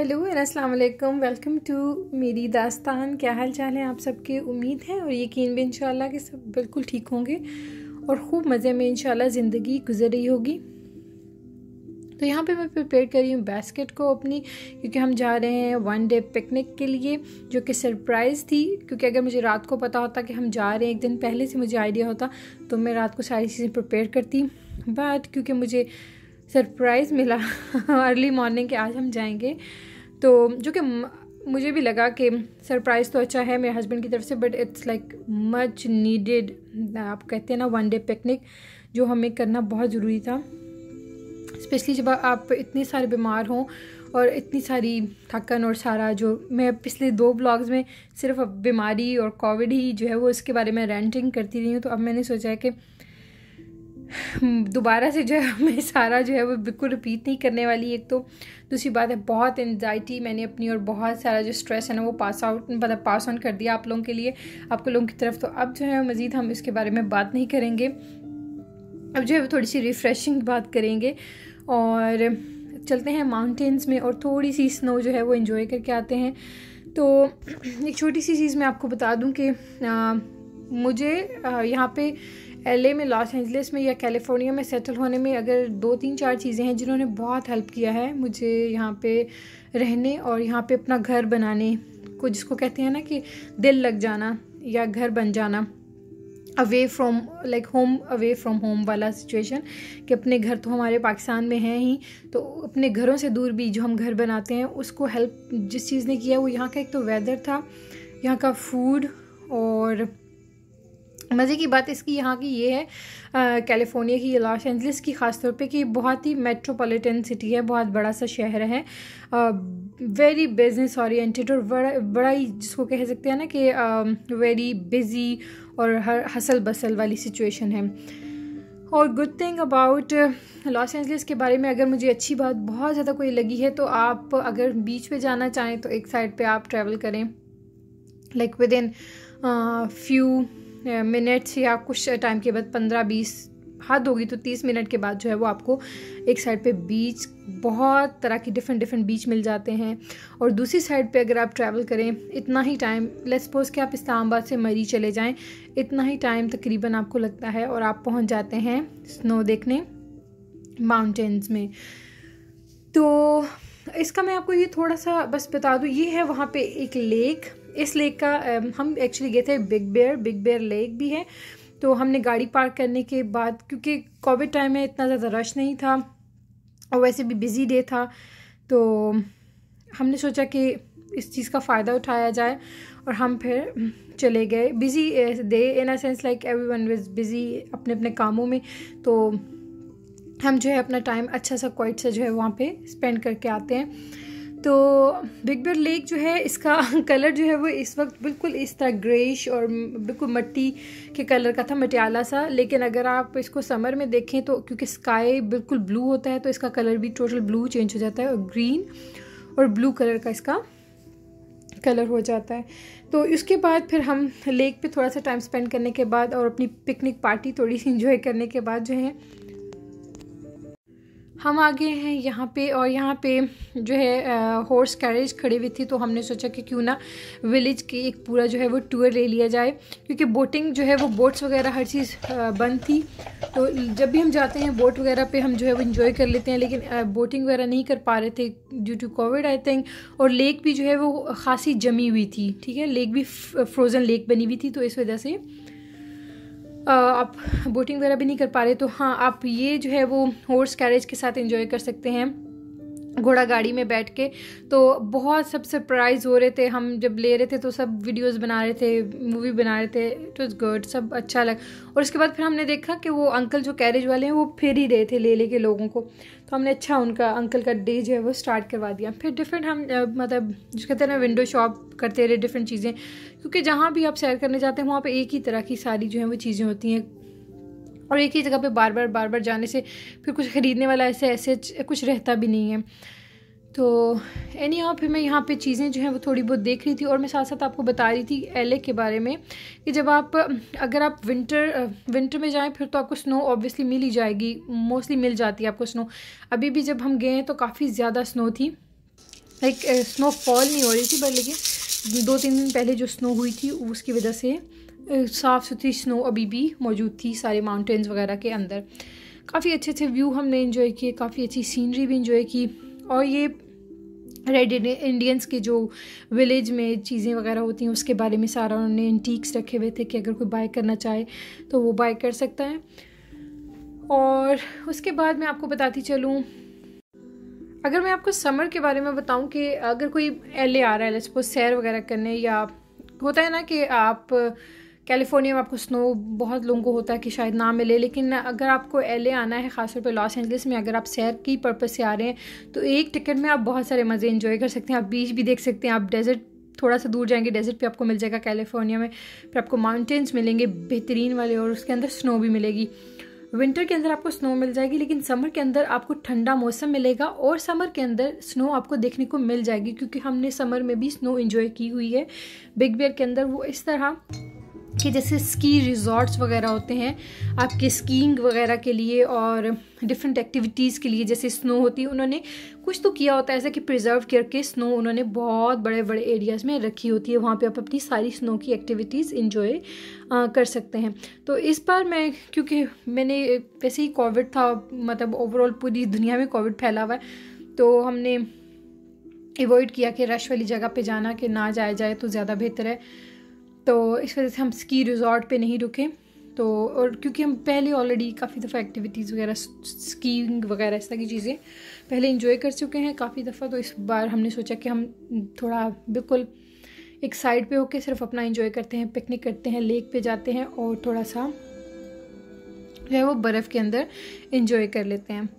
Hello and अस्सलाम वालेकुम, welcome to मेरी दास्तान। क्या हाल चाल है आप सबके? उम्मीद है और यकीन भी इंशाल्लाह कि सब बिल्कुल ठीक होंगे और ख़ूब मज़े में इंशाल्लाह ज़िंदगी गुजर रही होगी। तो यहाँ पे मैं प्रिपेयर कर रही हूँ बास्केट को अपनी, क्योंकि हम जा रहे हैं वन डे पिकनिक के लिए, जो कि सरप्राइज़ थी। क्योंकि अगर मुझे रात को पता होता कि हम जा रहे हैं, एक दिन पहले से मुझे आइडिया होता, तो मैं रात को सारी चीज़ें प्रिपेयर करती। बट क्योंकि मुझे सरप्राइज़ मिला अर्ली मॉर्निंग के आज हम जाएंगे, तो जो कि मुझे भी लगा कि सरप्राइज़ तो अच्छा है मेरे हस्बैंड की तरफ से, but it's like much needed. आप कहते हैं ना वन डे पिकनिक, जो हमें करना बहुत ज़रूरी था, स्पेशली जब आप इतने सारे बीमार हों और इतनी सारी थकन और सारा, जो मैं पिछले 2 ब्लॉग्स में सिर्फ बीमारी और कोविड ही जो है वो इसके बारे में रेंटिंग करती रही हूँ। तो अब मैंने सोचा है कि दोबारा से जो है मैं सारा जो है वो बिल्कुल रिपीट नहीं करने वाली। एक तो दूसरी बात है, बहुत एंजाइटी मैंने अपनी और बहुत सारा जो स्ट्रेस है ना वो पास ऑन कर दिया आप लोगों के लिए, आपको लोगों की तरफ। तो अब जो है मज़ीद हम इसके बारे में बात नहीं करेंगे, अब जो है वो थोड़ी सी रिफ़्रेशिंग बात करेंगे और चलते हैं माउंटेन्स में और थोड़ी सी स्नो जो है वो एंजॉय करके आते हैं। तो एक छोटी सी चीज़ मैं आपको बता दूं कि मुझे यहाँ पे LA में, लॉस एंजलिस में या कैलिफोर्निया में सेटल होने में अगर 2-3-4 चीज़ें हैं जिन्होंने बहुत हेल्प किया है मुझे यहाँ पे रहने और यहाँ पे अपना घर बनाने को, जिसको कहते हैं ना कि दिल लग जाना या घर बन जाना, away from like home, away from home वाला सिचुएशन, कि अपने घर तो हमारे पाकिस्तान में हैं ही, तो अपने घरों से दूर भी जो हम घर बनाते हैं उसको हेल्प जिस चीज़ ने किया वो यहाँ का एक तो वेदर था, यहाँ का फूड। और मज़े की बात इसकी यहाँ की ये है, कैलिफोर्निया की, लॉस एंजलिस की ख़ास तौर पे, कि बहुत ही मेट्रोपॉलिटन सिटी है, बहुत बड़ा सा शहर है, वेरी बिजनेस ओरिएंटेड और बड़ा ही जिसको कह सकते हैं ना कि वेरी बिज़ी और हर हसल बसल वाली सिचुएशन है। और good thing about Los Angeles के बारे में अगर मुझे अच्छी बात बहुत ज़्यादा कोई लगी है, तो आप अगर बीच पे जाना चाहें तो एक साइड पे आप ट्रैवल करें, like within few minutes या कुछ टाइम के बाद, 15-20 हद होगी तो 30 मिनट के बाद जो है वो आपको एक साइड पे बीच, बहुत तरह की डिफरेंट बीच मिल जाते हैं। और दूसरी साइड पे अगर आप ट्रैवल करें, इतना ही टाइम, लेट्स सपोज कि आप इस्लामाबाद से मरी चले जाएं, इतना ही टाइम तकरीबन आपको लगता है और आप पहुंच जाते हैं स्नो देखने माउंटेन्स में। तो इसका मैं आपको ये थोड़ा सा बस बता दूँ, ये है वहाँ पे एक लेक, इस लेक का हम एक्चुअली गए थे बिग बेयर लेक भी है। तो हमने गाड़ी पार्क करने के बाद, क्योंकि कोविड टाइम में इतना ज़्यादा रश नहीं था और वैसे भी बिज़ी डे था, तो हमने सोचा कि इस चीज़ का फ़ायदा उठाया जाए और हम फिर चले गए। Busy day in a sense like everyone was busy अपने अपने कामों में, तो हम जो है अपना टाइम अच्छा सा क्वाइट सा जो है वहाँ पे स्पेंड करके आते हैं। तो बिग बेयर लेक जो है, इसका कलर जो है वो इस वक्त बिल्कुल इस तरह ग्रेइश और बिल्कुल मिट्टी के कलर का था, मटियाला सा। लेकिन अगर आप इसको समर में देखें तो क्योंकि स्काई बिल्कुल ब्लू होता है, तो इसका कलर भी टोटल ब्लू चेंज हो जाता है और ग्रीन और ब्लू कलर का इसका कलर हो जाता है। तो उसके बाद फिर हम लेक पे थोड़ा सा टाइम स्पेंड करने के बाद और अपनी पिकनिक पार्टी थोड़ी सी इंजॉय करने के बाद जो है हम आ गए हैं यहाँ पे। और यहाँ पे जो है हॉर्स कैरेज खड़ी हुई थी, तो हमने सोचा कि क्यों ना विलेज की एक पूरा जो है वो टूर ले लिया जाए, क्योंकि बोटिंग जो है वो बोट्स वगैरह हर चीज़ बंद थी। तो जब भी हम जाते हैं बोट वगैरह पे हम जो है वो इंजॉय कर लेते हैं, लेकिन बोटिंग वगैरह नहीं कर पा रहे थे due to Covid I think. और लेक भी जो है वो खासी जमी हुई थी, ठीक है, लेक भी फ्रोज़न लेक बनी हुई थी, तो इस वजह से आप बोटिंग वगैरह भी नहीं कर पा रहे। तो हाँ, आप ये जो है वो हॉर्स कैरेज के साथ एंजॉय कर सकते हैं, घोड़ा गाड़ी में बैठ के। तो बहुत सब सरप्राइज़ हो रहे थे, हम जब ले रहे थे तो सब वीडियोस बना रहे थे, मूवी बना रहे थे, इट वाज गुड, सब अच्छा लगा। और उसके बाद फिर हमने देखा कि वो अंकल जो कैरेज वाले हैं वो फिर ही रहे थे ले के लोगों को, तो हमने अच्छा उनका अंकल का डे जो है वो स्टार्ट करवा दिया। फिर डिफरेंट हम मतलब जिस कहते हैं ना विंडो शॉप करते रहे, डिफरेंट चीज़ें, क्योंकि जहाँ भी आप सैर करने जाते हैं वहाँ पर एक ही तरह की सारी जो है वो चीज़ें होती हैं और एक ही जगह पे बार बार जाने से फिर कुछ ख़रीदने वाला ऐसे कुछ रहता भी नहीं है। तो एनी हाउ फिर मैं यहाँ पे चीज़ें जो हैं वो थोड़ी बहुत देख रही थी और मैं साथ साथ आपको बता रही थी LA के बारे में कि जब आप अगर आप विंटर में जाएं फिर तो आपको स्नो ऑब्वियसली मिल ही जाएगी, मोस्टली मिल जाती है आपको स्नो। अभी भी जब हम गए हैं तो काफ़ी ज़्यादा स्नो थी, लाइक स्नोफॉल नहीं हो रही थी, पर लेकिन 2-3 दिन पहले जो स्नो हुई थी उसकी वजह से साफ़ सुथरी स्नो अभी भी मौजूद थी सारे माउंटेन्स वगैरह के अंदर। काफ़ी अच्छे अच्छे व्यू हमने इन्जॉय किए, काफ़ी अच्छी सीनरी भी इन्जॉय की। और ये रेड इंडियंस के जो विलेज में चीज़ें वगैरह होती हैं उसके बारे में सारा उन्होंने एंटीक्स रखे हुए थे कि अगर कोई बाय करना चाहे तो वो बाय कर सकता है। और उसके बाद मैं आपको बताती चलूँ, अगर मैं आपको समर के बारे में बताऊं कि अगर कोई LA आ रहा है सपोज सैर वगैरह करने, या होता है ना कि आप कैलिफोर्निया में आपको स्नो बहुत लोगों को होता है कि शायद ना मिले, लेकिन अगर आपको LA आना है, ख़ासतौर पे लॉस एंजलिस में अगर आप सैर की पर्पज़ से आ रहे हैं तो एक टिकट में आप बहुत सारे मज़े एंजॉय कर सकते हैं। आप बीच भी देख सकते हैं, आप डेजर्ट थोड़ा सा दूर जाएंगे, डेजर्ट पे आपको मिल जाएगा कैलिफोर्निया में, फिर आपको माउंटेन्स मिलेंगे बेहतरीन वाले, और उसके अंदर स्नो भी मिलेगी। विंटर के अंदर आपको स्नो मिल जाएगी, लेकिन समर के अंदर आपको ठंडा मौसम मिलेगा और समर के अंदर स्नो आपको देखने को मिल जाएगी, क्योंकि हमने समर में भी स्नो एंजॉय की हुई है। बिग बेयर के अंदर वो इस तरह कि जैसे स्की रिजॉर्ट्स वगैरह होते हैं आपके स्कीइंग वगैरह के लिए और डिफरेंट एक्टिविटीज़ के लिए, जैसे स्नो होती है, उन्होंने कुछ तो किया होता है ऐसा कि प्रिजर्व करके स्नो उन्होंने बहुत बड़े बड़े एरियाज़ में रखी होती है, वहाँ पे आप अपनी सारी स्नो की एक्टिविटीज़ इंजॉय कर सकते हैं। तो इस बार मैं, क्योंकि मैंने वैसे ही कोविड था, मतलब ओवरऑल पूरी दुनिया में कोविड फैला हुआ है, तो हमने अवॉइड किया कि रश वाली जगह पे जाना, कि ना जाया जाए तो ज़्यादा बेहतर है। तो इस वजह से हम स्की रिजॉर्ट पे नहीं रुके। तो और क्योंकि हम पहले ऑलरेडी काफ़ी दफ़ा एक्टिविटीज़ वगैरह, स्कीइंग वगैरह इस तरह की चीज़ें पहले इंजॉय कर चुके हैं काफ़ी दफ़ा, तो इस बार हमने सोचा कि हम थोड़ा बिल्कुल एक साइड पे होके सिर्फ अपना इंजॉय करते हैं, पिकनिक करते हैं, लेक पे जाते हैं और थोड़ा सा जो है वो बर्फ़ के अंदर इंजॉय कर लेते हैं।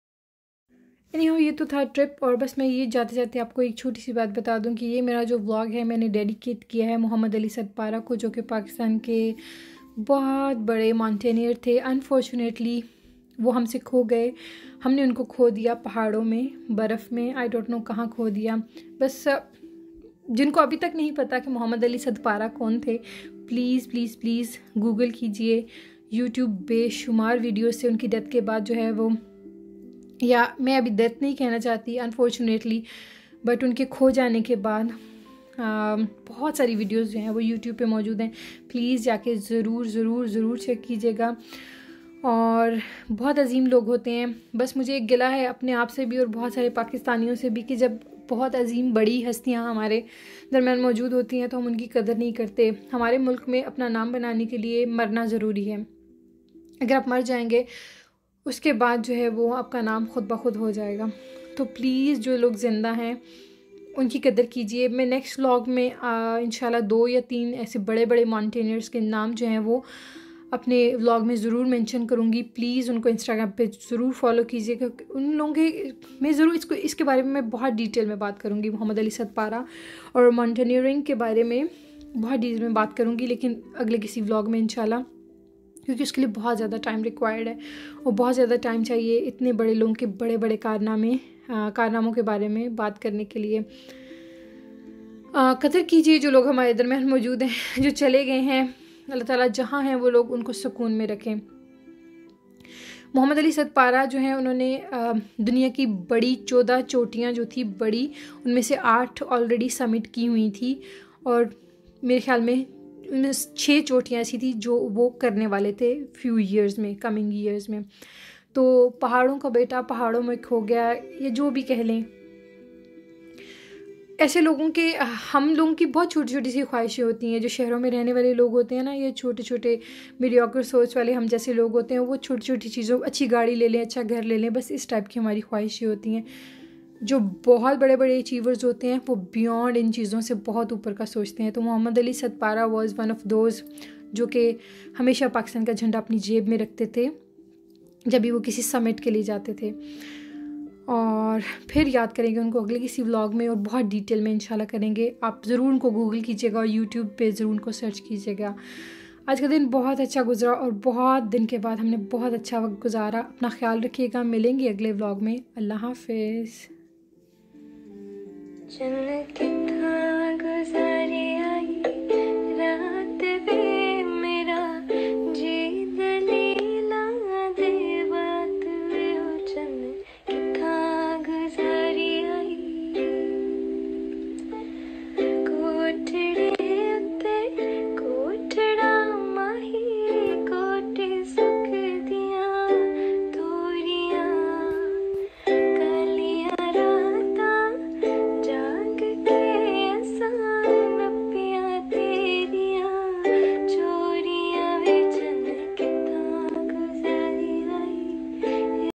एनीहाउ ये तो था ट्रिप। और बस मैं ये जाते जाते आपको एक छोटी सी बात बता दूं कि ये मेरा जो व्लॉग है मैंने डेडिकेट किया है मोहम्मद अली सदपारा को, जो कि पाकिस्तान के बहुत बड़े माउंटेनियर थे। अनफॉर्चुनेटली वो हमसे खो गए, हमने उनको खो दिया पहाड़ों में, बर्फ़ में, आई डोंट नो कहाँ खो दिया। बस जिनको अभी तक नहीं पता कि मोहम्मद अली सदपारा कौन थे, प्लीज़ प्लीज़ प्लीज़ गूगल कीजिए। यूट्यूब बेशुमार वीडियो से उनकी डेथ के बाद जो है वो, या मैं अभी डेथ नहीं कहना चाहती अनफॉर्चुनेटली, बट उनके खो जाने के बाद बहुत सारी वीडियोस जो हैं वो यूट्यूब पे मौजूद हैं। प्लीज़ जाके ज़रूर ज़रूर ज़रूर चेक कीजिएगा। और बहुत अजीम लोग होते हैं। बस मुझे एक गिला है अपने आप से भी और बहुत सारे पाकिस्तानियों से भी कि जब बहुत अजीम बड़ी हस्तियां हमारे दरमियान मौजूद होती हैं तो हम उनकी कदर नहीं करते। हमारे मुल्क में अपना नाम बनाने के लिए मरना ज़रूरी है। अगर आप मर जाएंगे उसके बाद जो है वो आपका नाम खुद ब खुद हो जाएगा। तो प्लीज़ जो लोग ज़िंदा हैं उनकी कदर कीजिए। मैं नेक्स्ट व्लॉग में इंशाल्लाह 2 या 3 ऐसे बड़े बड़े माउंटेनियर्स के नाम जो हैं वो अपने व्लॉग में ज़रूर मेंशन करूँगी। प्लीज़ उनको इंस्टाग्राम पे ज़रूर फॉलो कीजिएगा। उन लोगों के मैं ज़रूर इसके बारे में मैं बहुत डिटेल में बात करूँगी। मोहम्मद अली सदपारा और माउंटेनियरिंग के बारे में बहुत डिटेल में बात करूँगी, लेकिन अगले किसी व्लॉग में इंशाल्लाह, क्योंकि उसके लिए बहुत ज़्यादा टाइम रिक्वायर्ड है और बहुत ज़्यादा टाइम चाहिए इतने बड़े लोगों के बड़े बड़े कारनामों के बारे में बात करने के लिए। कदर कीजिए जो लोग हमारे दरमियान मौजूद हैं, जो चले गए हैं। अल्लाह ताला जहाँ हैं वो लोग उनको सुकून में रखें। मोहम्मद अली सदपारा जो हैं उन्होंने दुनिया की बड़ी 14 चोटियाँ जो थी बड़ी, उनमें से 8 ऑलरेडी समिट की हुई थी और मेरे ख्याल में 6 चोटियाँ ऐसी थी जो वो करने वाले थे फ्यू ईयर्स में, कमिंग ईयर्स में। तो पहाड़ों का बेटा पहाड़ों में खो गया, ये जो भी कह लें, ऐसे लोगों के, हम लोगों की बहुत छोटी छोटी सी ख्वाहिशें होती हैं। जो शहरों में रहने वाले लोग होते हैं ना, ये छोटे छोटे मीडियोकर सोच वाले हम जैसे लोग होते हैं, वो छोटी छोटी चीज़ों, अच्छी गाड़ी ले लें, अच्छा घर ले लें, बस इस टाइप की हमारी ख्वाहिशें होती हैं। जो बहुत बड़े बड़े अचीवर्स होते हैं वो बियॉन्ड इन चीज़ों से बहुत ऊपर का सोचते हैं। तो Mohammad Ali Sadpara was one of those जो कि हमेशा पाकिस्तान का झंडा अपनी जेब में रखते थे जब भी वो किसी समिट के लिए जाते थे। और फिर याद करेंगे उनको अगले किसी व्लॉग में और बहुत डिटेल में इंशाल्लाह करेंगे। आप ज़रूर उनको गूगल कीजिएगा और यूट्यूब पे ज़रूर उनको सर्च कीजिएगा। आज का दिन बहुत अच्छा गुजरा और बहुत दिन के बाद हमने बहुत अच्छा वक्त गुजारा। अपना ख्याल रखिएगा, मिलेंगे अगले व्लॉग में। अल्लाह हाफिज़।